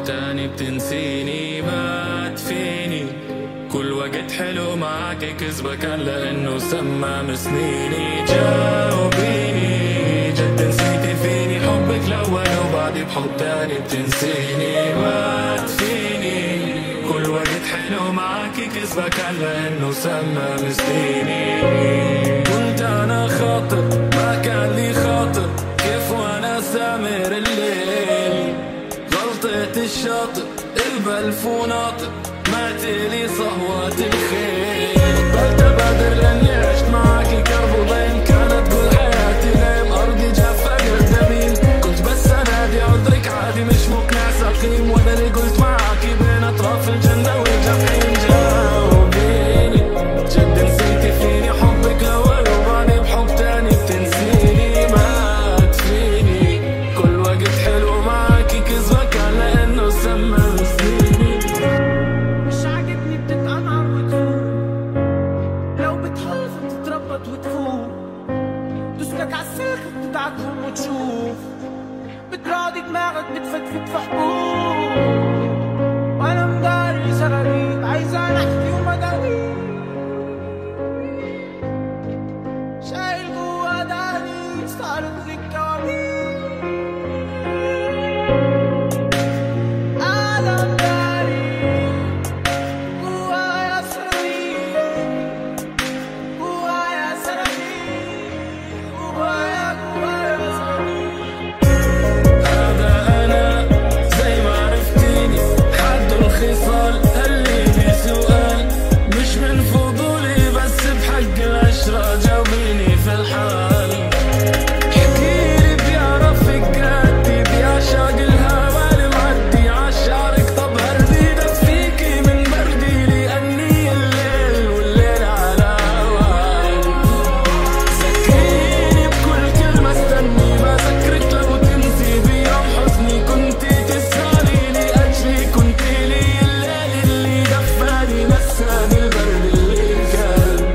تاني بتنسيني ما تفيني. كل وقت حلو معاك كذبة كان لأنه سمم سنيني. جاوبيني جد نسيتي فيني حبك الأول وبعدي بحب تاني بتنسيني ما تفيني. كل وقت حلو معاك كذبة كان لأنه سمم سنيني. كنت أنا خاطر ما كان لي خاطر كيف وأنا سامر الليل. غلطة الشاطر البلف وناطر ماتلي صهوة الخيل. بطلت أبادر لأني عشت معاكي كرب وضيم. كانت كل حياتي نايم أرضي جافة قدامين. كنت بس أنادي عذرك عادي مش مقنع سقيم. وأنا اللي قلت معاكي بين أطراف الجنة والجحيم. جاوبيني جد نسيتي فيني حبك الأول وبعدي بحب تاني بتنسيني ما تفيني. كل وقت حلو معاكي كذبة كان لأنه سمم سنيني. مش عاجبني بتتقنعر وتفوق. لو بتحلف بتتربط وتفوق. دوسلك عالسلك بتدعكهم وتشوف. بتراضي دماغك بتفتفت في حبوب. وانا مداري سراريب عايزة نحكي ومداري. شايل جوا داري استعرض لك كوابيس. انا مداري جوايا سراريب. جوايا سراريب. جوايا سراريب. هذا أنا زي ما عرفتيني حد الخصال اللي بسؤال مش من فضولي بس بحق العشرة. جاوبيني في الحال احكيلي بيعرفك قدي بيعشاق الهوى المعدي عالشعرك. طب قلبي دف فيكي من بردي لأني الليل والليل على هواي. ذكريني بكل كلمة استني بذكرك لو تنسي بيوم حزني. كنتي تسهري لأجلي كنتي لي الليل اللي دفاني نساني البرد اللي كان.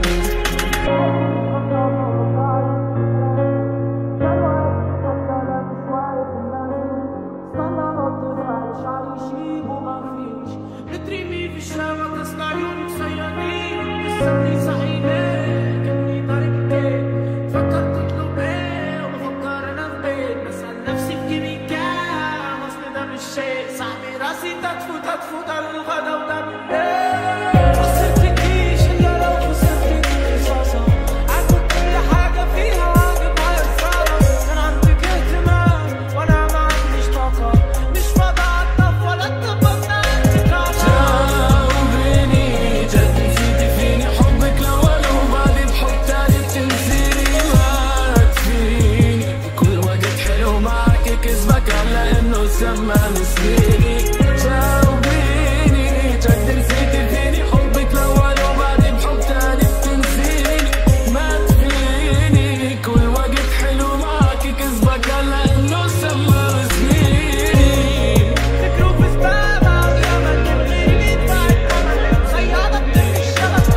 بترمي في الشارع تصنع عيونك صيادين. لساني صحيناك اني ضربتك. فكرت تطلب ايه وبفكر انا في بيت. بسأل نفسي بجيبي كام اصل ده مش شيء. صاحبي راسي تدفو ده الغدا وده بالليل. خسرتكيش الا لو خسرتك رصاصة. عاجبك كل حاجة فيها عاجبها رسالة. كان عندك اهتمام وانا ما عنديش طاقة. مش فاضي عالطف ولا اتطبقنا عندك راسة. جاوبيني جد نسيتي فيني حبك الأول وبعدي بحب تاني بتنسيني ما تفيني. كل وقت حلو معاك كذبة كان لأنه سمم سنيني. جاوبيني جد نسيتي فيني حبك الأول وبعدي بحب تاني بتنسيني ما تفيني. كل وقت حلو معاك كذبة كان لأنه سمم سنيني. فكروا في سبابة وياما تبني يدفع الثمن. صيادة بترمي الشبك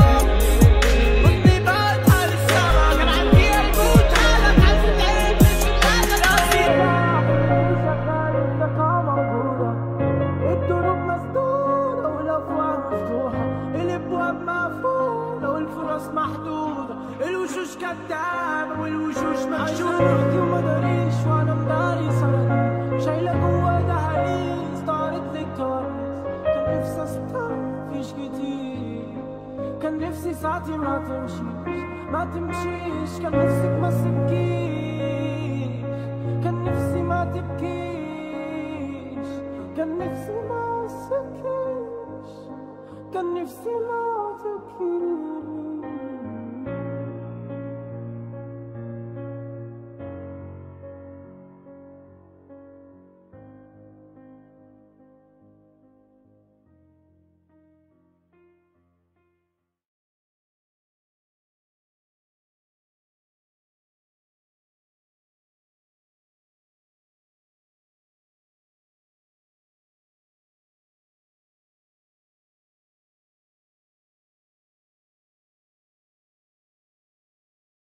كنتي بقت على السما. كان عندي قلبوت عالم عزة عين مش ملاقي راسي. شغال الذكاء موجودة. الدروب مسدودة والأفواه مفتوحة. الأبواب مقفولة والفرص محدودة. الوشوش كدابة والوشوش مقشورة. عايزة نحكي ومداريش وأنا مداري سراريب. شايلة جوا دهاليز طارت لك كوابيس. كان نفسي أستر مفيش كتير. كان نفسي ساعتي ما تمشيش. كان نفسك ما تبكيش. كان نفسي ما تبكيش. كان نفسي ما تبكيش. كان نفسي ما تبكيش.